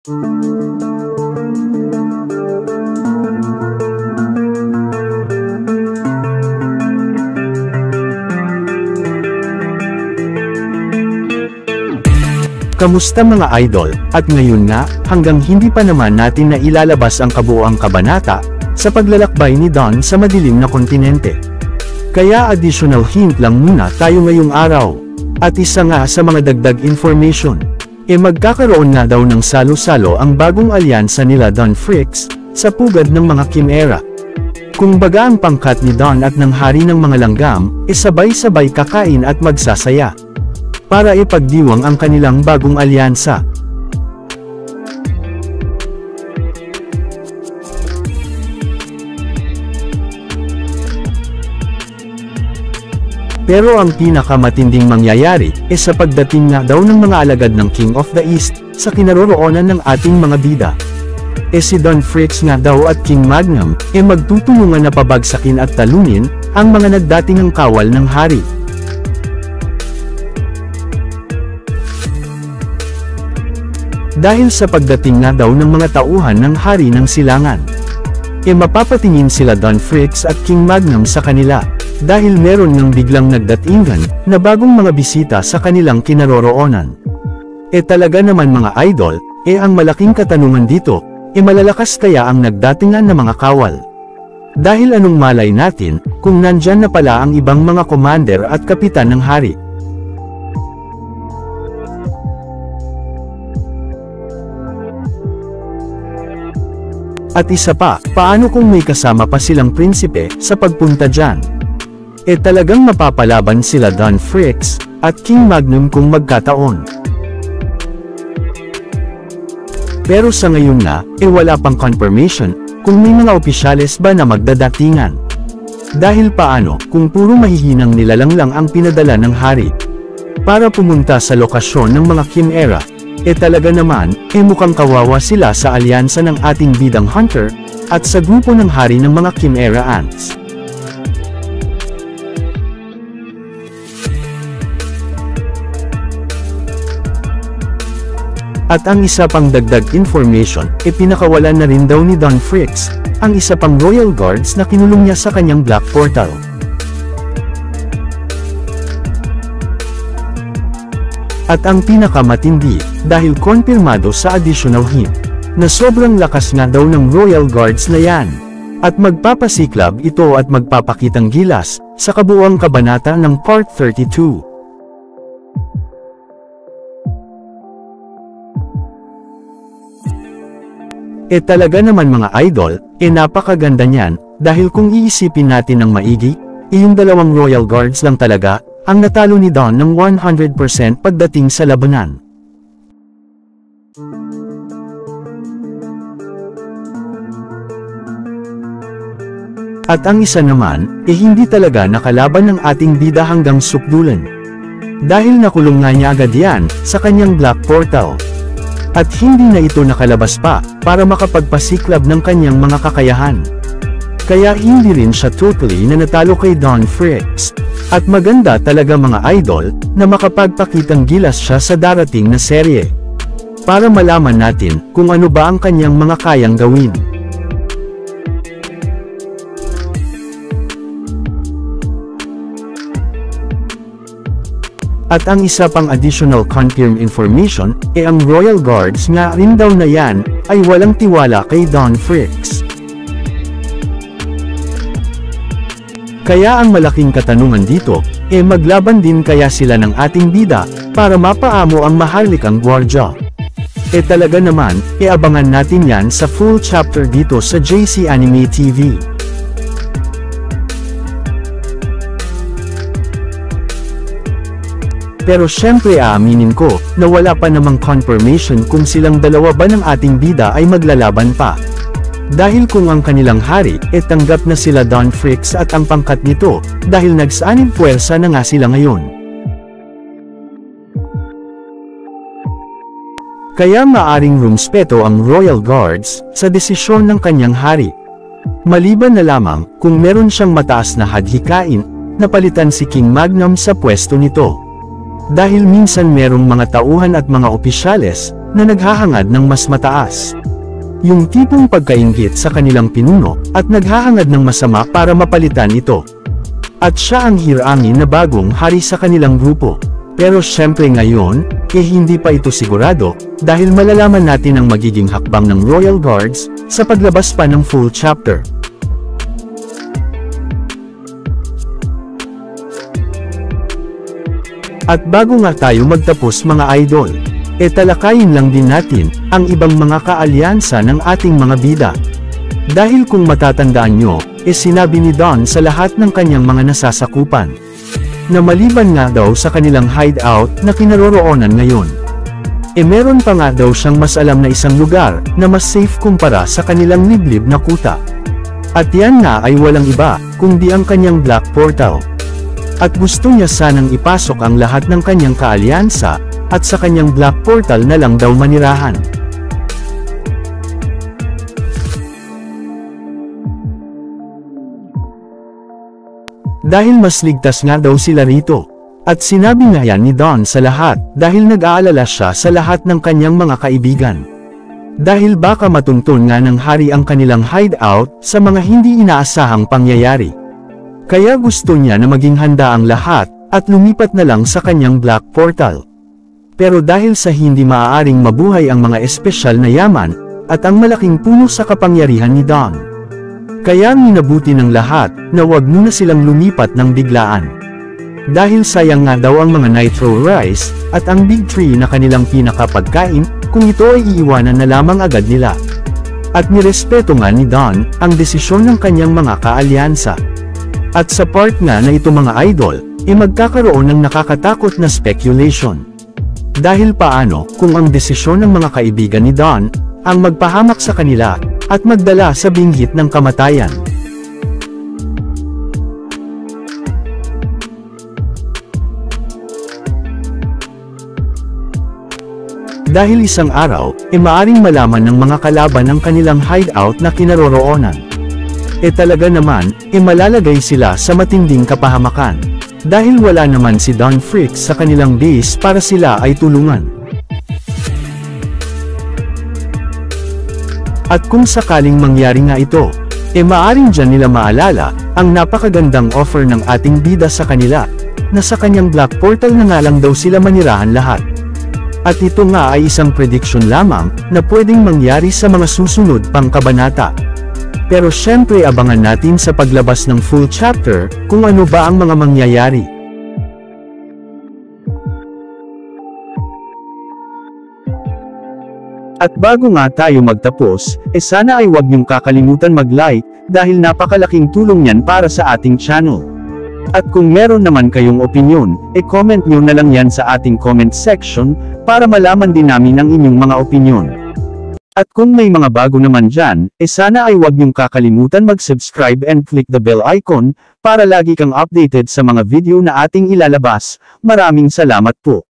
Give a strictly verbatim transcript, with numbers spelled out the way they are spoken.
Kamusta mga idol, at ngayon nga, hanggang hindi pa naman natin na ilalabas ang kabuuang kabanata, sa paglalakbay ni Don sa madilim na kontinente. Kaya additional hint lang muna tayo ngayong araw. At isa nga sa mga dagdag information, e magkakaroon nga daw ng salo-salo ang bagong alyansa nila Don Fricks, sa pugad ng mga Chimera. Kung baga ang pangkat ni Don at ng hari ng mga langgam, e sabay-sabay kakain at magsasaya. Para ipagdiwang ang kanilang bagong alyansa. Pero ang pinakamatinding mangyayari, e sa pagdating nga daw ng mga alagad ng King of the East, sa kinaroroonan ng ating mga bida. E si Don Fricks nga daw at King Magnum, e magtutulungan na pabagsakin at talunin, ang mga nagdatingang kawal ng hari. Dahil sa pagdating nga daw ng mga tauhan ng hari ng silangan, e mapapatingin sila Don Fricks at King Magnum sa kanila. Dahil meron ng biglang nagdatingan, na bagong mga bisita sa kanilang kinaroroonan. E talaga naman mga idol, e ang malaking katanungan dito, e malalakas kaya ang nagdatingan na mga kawal? Dahil anong malay natin, kung nandyan na pala ang ibang mga commander at kapitan ng hari? At isa pa, paano kung may kasama pa silang prinsipe, sa pagpunta dyan? E talagang mapapalaban sila Don Fricks, at King Magnum kung magkataon. Pero sa ngayon na, e wala pang confirmation, kung may mga opisyales ba na magdadatingan. Dahil paano, kung puro mahihinang nilalang lang ang pinadala ng hari para pumunta sa lokasyon ng mga Chimera, e talaga naman, e mukhang kawawa sila sa alyansa ng ating bidang Hunter, at sa grupo ng hari ng mga Chimera Ants. At ang isa pang dagdag information, e pinakawalan na rin daw ni Don Fricks, ang isa pang Royal Guards na kinulong niya sa kanyang Black Portal. At ang pinakamatindi, dahil konfirmado sa additional hint, na sobrang lakas nga daw ng Royal Guards na yan. At magpapasiklab ito at magpapakitang gilas, sa kabuuang kabanata ng Part thirty-two. E talaga naman mga idol, e napakaganda niyan, dahil kung iisipin natin ng maigi, e yung dalawang Royal Guards lang talaga, ang natalo ni Don ng one hundred percent pagdating sa labanan. At ang isa naman, e hindi talaga nakalaban ng ating bida hanggang sukdulan. Dahil nakulong nga niya agad yan, sa kanyang Black Portal. At hindi na ito nakalabas pa, para makapagpasiklab ng kanyang mga kakayahan. Kaya hindi rin siya totally na natalo kay Don Fricks. At maganda talaga mga idol, na makapagpakitang gilas siya sa darating na serye. Para malaman natin, kung ano ba ang kanyang mga kayang gawin. At ang isa pang additional confirmed information, e ang Royal Guards nga rin daw na yan, ay walang tiwala kay Don Fricks. Kaya ang malaking katanungan dito, e maglaban din kaya sila ng ating bida, para mapaamo ang maharlikang gwardya. E talaga naman, e abangan natin yan sa full chapter dito sa J C Anime T V. Pero syempre aaminin ko, na wala pa namang confirmation kung silang dalawa ba ng ating bida ay maglalaban pa. Dahil kung ang kanilang hari, e tanggap na sila Don Fricks at ang pangkat nito, dahil nagsanib puwersa na nga sila ngayon. Kaya maaring rumspeto ang Royal Guards, sa desisyon ng kanyang hari. Maliban na lamang, kung meron siyang mataas na hadhikain, napalitan si King Magnum sa pwesto nito. Dahil minsan merong mga tauhan at mga opisyales, na naghahangad ng mas mataas. Yung tipong pagkainggit sa kanilang pinuno, at naghahangad ng masama para mapalitan ito. At siya ang hirangin na bagong hari sa kanilang grupo. Pero syempre ngayon, eh hindi pa ito sigurado, dahil malalaman natin ang magiging hakbang ng Royal Guards, sa paglabas pa ng full chapter. At bago nga tayo magtapos mga idol, e talakayin lang din natin, ang ibang mga kaalyansa ng ating mga bida. Dahil kung matatandaan nyo, e sinabi ni Don sa lahat ng kanyang mga nasasakupan, na maliban nga daw sa kanilang hideout na kinaroroonan ngayon, e meron pa nga daw siyang mas alam na isang lugar, na mas safe kumpara sa kanilang liblib na kuta. At yan nga ay walang iba, kundi ang kanyang Black Portal. At gusto niya sanang ipasok ang lahat ng kanyang kaalyansa, at sa kanyang Black Portal na lang daw manirahan. Dahil mas ligtas nga daw sila rito. At sinabi nga yan ni Don sa lahat, dahil nag-aalala siya sa lahat ng kanyang mga kaibigan. Dahil baka matuntun nga ng hari ang kanilang hideout, sa mga hindi inaasahang pangyayari. Kaya gusto niya na maging handa ang lahat, at lumipat na lang sa kanyang Black Portal. Pero dahil sa hindi maaaring mabuhay ang mga espesyal na yaman, at ang malaking puno sa kapangyarihan ni Don. Kaya minabuti ng lahat, na wag muna silang lumipat ng biglaan. Dahil sayang nga daw ang mga nitro rice, at ang big tree na kanilang pinakapagkain, kung ito ay iiwanan na lamang agad nila. At nirespeto nga ni Don, ang desisyon ng kanyang mga kaalyansa. At sa part nga na ito mga idol, e magkakaroon ng nakakatakot na speculation. Dahil paano, kung ang desisyon ng mga kaibigan ni Don, ang magpahamak sa kanila, at magdala sa binggit ng kamatayan. Dahil isang araw, e maaring malaman ng mga kalaban ng kanilang hideout na kinaroroonan. E talaga naman, e malalagay sila sa matinding kapahamakan. Dahil wala naman si Don Freaks sa kanilang base para sila ay tulungan. At kung sakaling mangyari nga ito, e maaring dyan nila maalala, ang napakagandang offer ng ating bida sa kanila, na sa kanyang Black Portal na nga lang daw sila manirahan lahat. At ito nga ay isang prediction lamang, na pwedeng mangyari sa mga susunod pang kabanata. Pero syempre abangan natin sa paglabas ng full chapter, kung ano ba ang mga mangyayari. At bago nga tayo magtapos, e sana ay huwag niyong kakalimutan mag-like, dahil napakalaking tulong yan para sa ating channel. At kung meron naman kayong opinyon, e comment nyo na lang yan sa ating comment section, para malaman din namin ang inyong mga opinyon. At kung may mga bago naman dyan, e sana ay huwag niyong kakalimutan mag-subscribe and click the bell icon, para lagi kang updated sa mga video na ating ilalabas. Maraming salamat po.